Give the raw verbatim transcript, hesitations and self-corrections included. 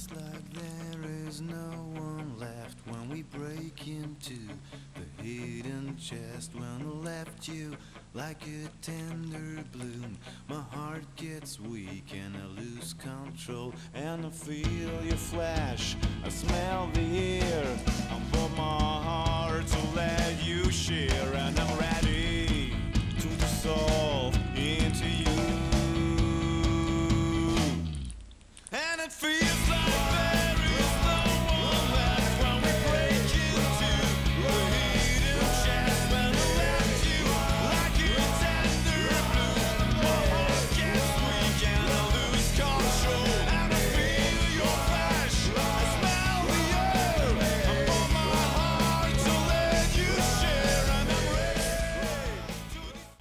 It's like there is no one left when we break into the hidden chest. When I left you like a tender bloom, my heart gets weak and I lose control. And I feel your flesh, I smell the air. I put my heart to let you share, and I'm